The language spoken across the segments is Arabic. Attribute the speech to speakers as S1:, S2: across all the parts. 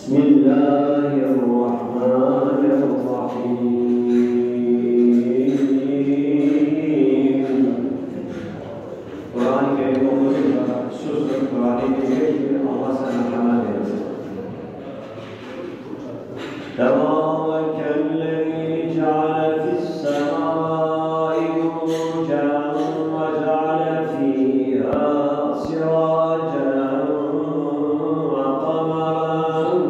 S1: بسم الله الرحمن الرحيم. Kur'an-ı Kerim okudukça sustuk, Kur'an-ı Kerim Allah sana hamd etsin. Tebârekellezî ceale fis-semâi burucan ve ceale fîhâ sirâcan ve qamaran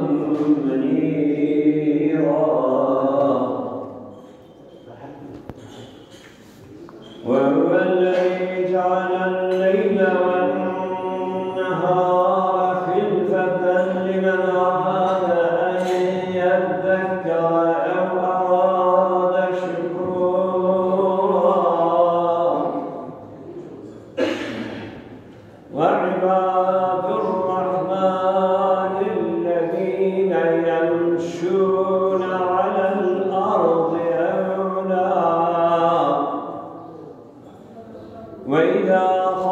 S1: munîrâ. وهو الذي جعل الليل والنهار خلفة لمن أراد أن يذكر أو أراد شكورا. وعباد الرحمن الذين يمشون على الأرض هونا وإذا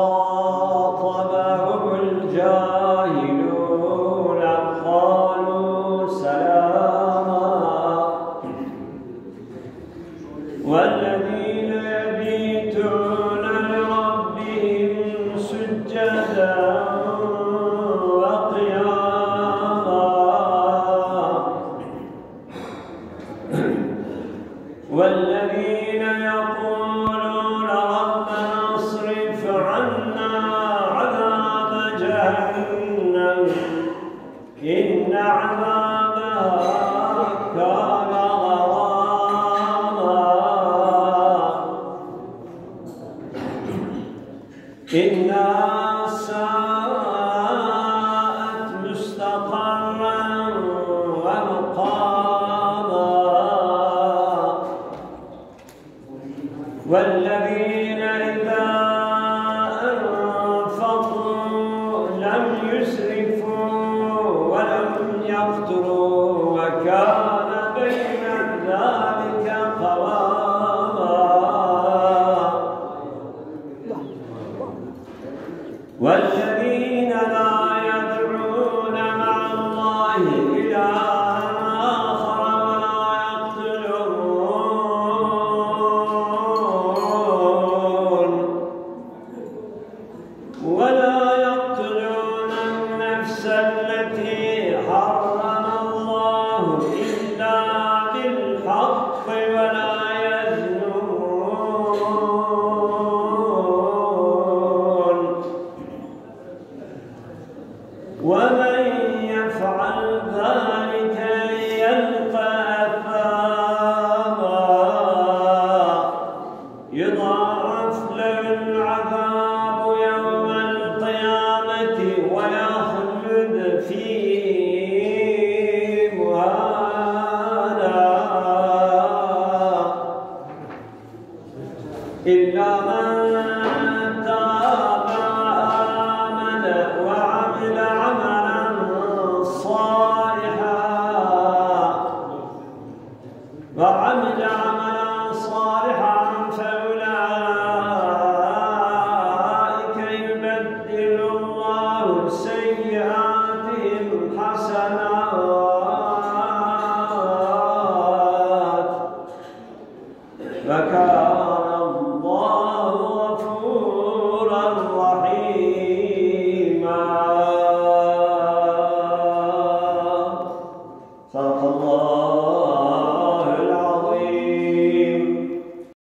S1: خاطبهم الجاهلون قالوا سلاما. والذين يبيتون لربهم سجدا وقياما. والذين يقولون ربنا اصرف عنا عذاب جهنم إن عذابها كان غراما إنها ساءت مستقرا